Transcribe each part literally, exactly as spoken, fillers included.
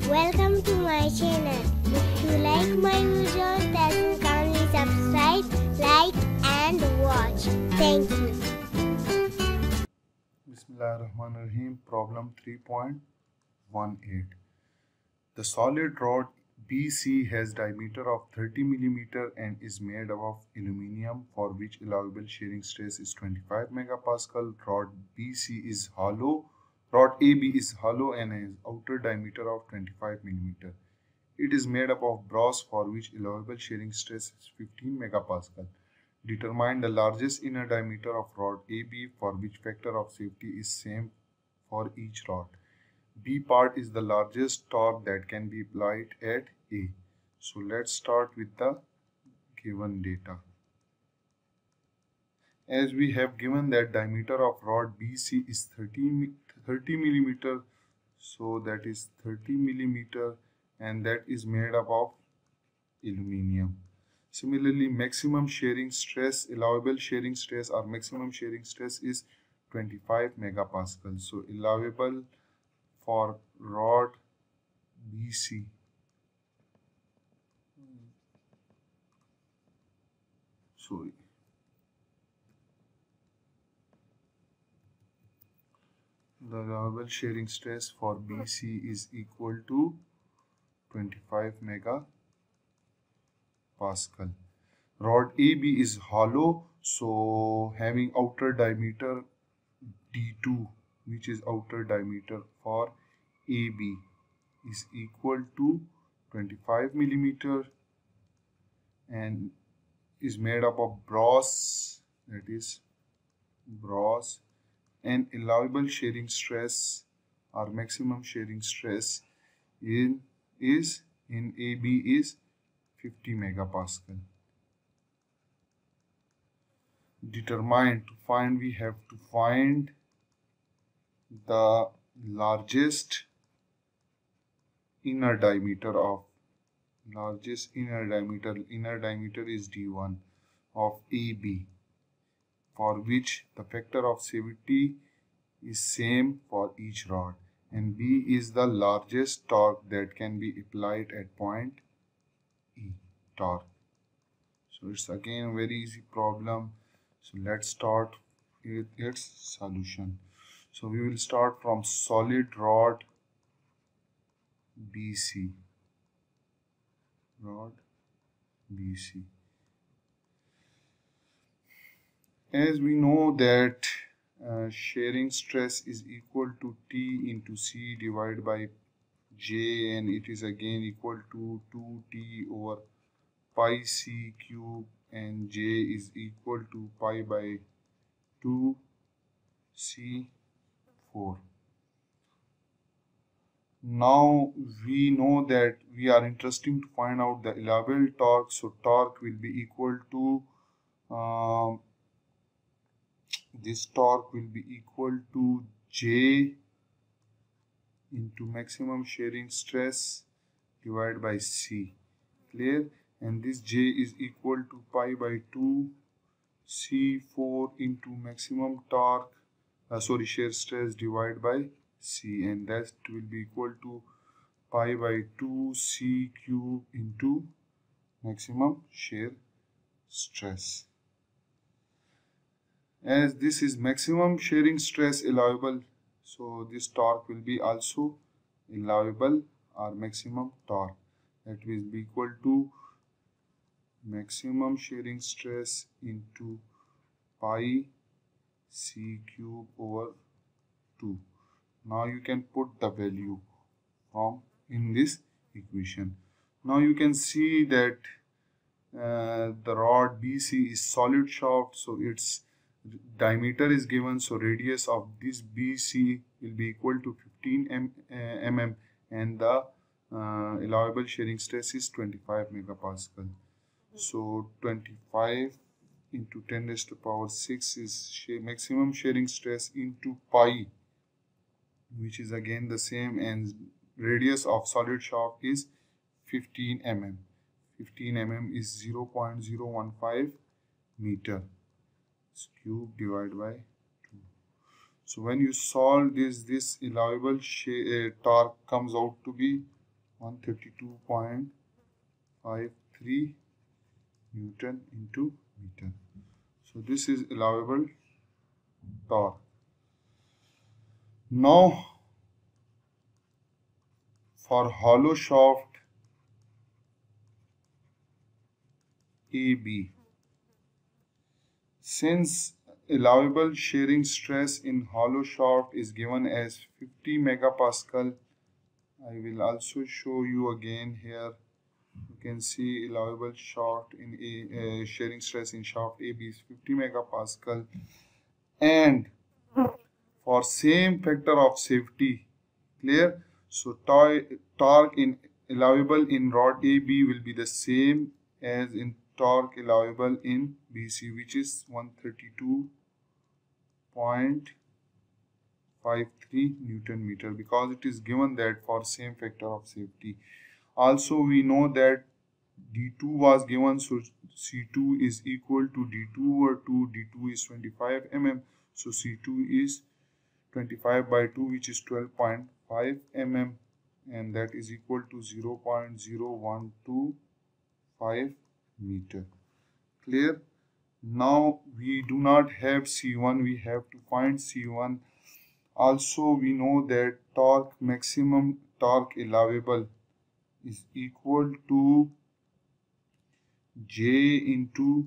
Welcome to my channel. If you like my videos, then kindly subscribe, like and watch. Thank you. Bismillahirrahmanirrahim. Problem three point one eight. The solid rod B C has diameter of thirty millimeter and is made up of aluminium, for which allowable shearing stress is twenty-five megapascal. Rod B C is hollow. Rod A B is hollow and has outer diameter of twenty-five millimeter. It is made up of brass, for which allowable shearing stress is fifteen megapascal. Determine the largest inner diameter of rod A B, for which factor of safety is same for each rod. B part is the largest torque that can be applied at A. So let's start with the given data. As we have given that diameter of rod B C is thirty, thirty millimeter, so that is thirty millimeter, and that is made up of aluminium. Similarly, maximum shearing stress, allowable shearing stress or maximum shearing stress is twenty-five megapascal. So allowable for rod B C sorry the allowable shearing stress for B C is equal to twenty-five megapascal. Rod A B is hollow, so having outer diameter D two, which is outer diameter for A B, is equal to twenty-five millimeter and is made up of brass, that is brass, and allowable shearing stress or maximum shearing stress in is in A B is fifty megapascal. Determine, to find, we have to find the largest inner diameter of largest inner diameter inner diameter is D one of A B, for which the factor of safety is same for each rod, and B is the largest torque that can be applied at point E, torque. So it's again a very easy problem. So let's start with its solution. So we will start from solid rod B C. Rod B C. As we know that uh, shearing stress is equal to T into C divided by J, and it is again equal to two T over pi C cube, and J is equal to pi by two C four. Now we know that we are interested to find out the allowable torque. So torque will be equal to um, this torque will be equal to J into maximum shearing stress divided by C. Clear? And this J is equal to pi by two C four into maximum torque, uh, sorry, shear stress divided by C, and that will be equal to pi by two C cube into maximum shear stress. As this is maximum shearing stress allowable, so this torque will be also allowable or maximum torque. That will be equal to maximum shearing stress into pi C cube over two. Now you can put the value from in this equation. Now you can see that uh, the rod B C is solid shaft, so its diameter is given, so radius of this B C will be equal to fifteen millimeters, and the uh, allowable shearing stress is twenty-five megapascal. So twenty-five into ten raised to power six is maximum shearing stress into pi, which is again the same, and radius of solid shaft is fifteen millimeters. fifteen millimeters is zero point zero one five meter. Cube divided by two. So when you solve this, this allowable uh, torque comes out to be one thirty-two point five three Newton into meter. So this is allowable torque. Now for hollow shaft A B, since allowable shearing stress in hollow shaft is given as fifty megapascal, I will also show you again here. You can see allowable shaft in a uh, shearing stress in shaft A B is fifty megapascal, and for same factor of safety, clear? So torque in allowable in rod A B will be the same as in torque allowable in B C, which is one thirty-two point five three Newton meter, because it is given that for same factor of safety. Also we know that D two was given, so C two is equal to D two over two. D two is twenty-five millimeters, so C two is twenty-five by two, which is twelve point five millimeters, and that is equal to zero point zero one two five meter. Clear? Now we do not have C one, we have to find C one. Also we know that torque maximum torque allowable is equal to J into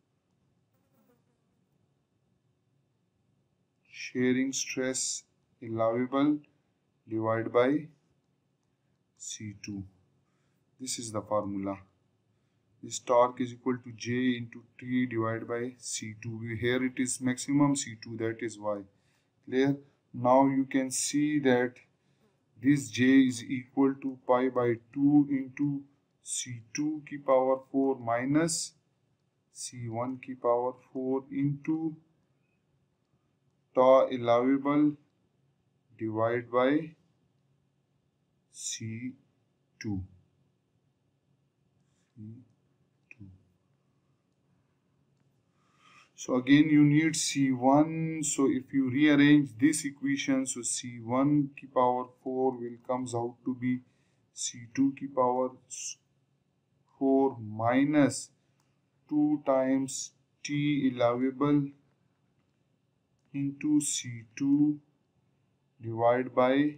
shearing stress allowable divided by C two. This is the formula. This torque is equal to J into T divided by C two. Here it is maximum C two, that is why. Clear? Now you can see that this J is equal to pi by two into C two की power four minus C one की power four into tau allowable divided by C two. C two. So again you need C one. So if you rearrange this equation, so C one की power four will comes out to be C two की power four minus two times T allowable into C two divided by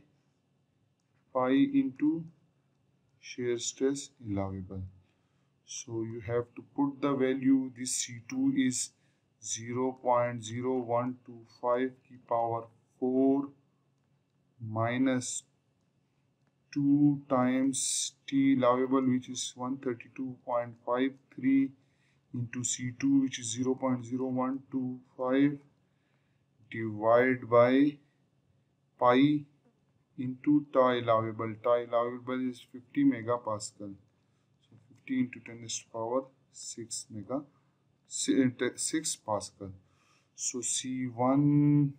pi into shear stress allowable. So you have to put the value. This C two is zero point zero one two five की power four minus two times T allowable, which is one thirty-two point five three into C two, which is zero point zero one two five, divided by pi into tau allowable. Tau allowable is fifty megapascal. So fifty into ten raised to power six mega six pascal. So C one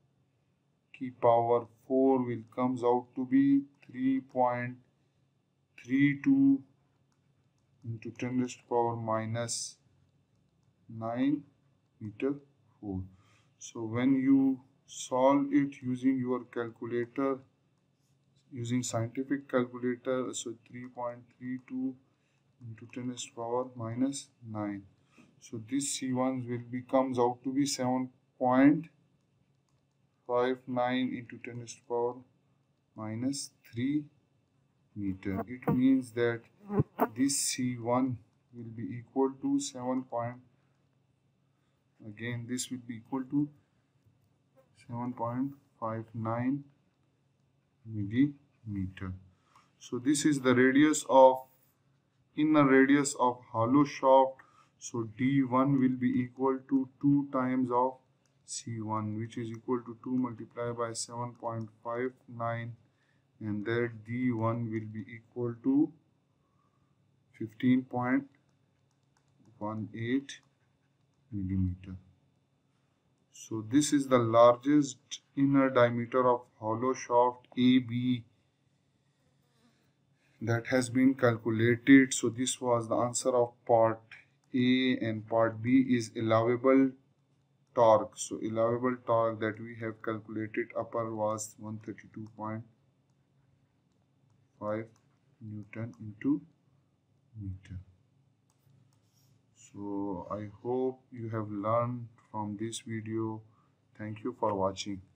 की power four will comes out to be three point three two into ten raised to power minus nine meter four. So when you solve it using your calculator, using scientific calculator, so three point three two into ten raised to power minus nine. So this C one will be comes out to be seven point five nine into ten raised to power minus three meter. It means that this C one will be equal to seven point, again this will be equal to seven point five nine millimeter. So this is the radius of inner radius of hollow shaft. So D one will be equal to two times of C one, which is equal to two multiplied by seven point five nine, and that D one will be equal to fifteen point one eight millimeter. So this is the largest inner diameter of hollow shaft A B that has been calculated. So this was the answer of part A, and part B is allowable torque. So allowable torque that we have calculated upper was one thirty-two point five Newton into meter. So I hope you have learned from this video. Thank you for watching.